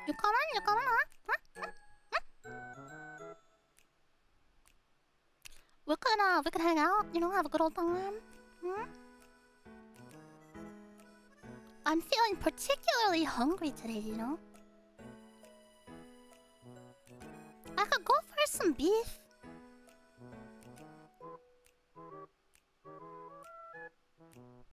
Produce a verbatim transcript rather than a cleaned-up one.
You coming? You coming, huh? Huh? Huh? We could, uh, we could hang out, you know, have a good old time. Hmm? I'm feeling particularly hungry today, you know? I could go for some beef.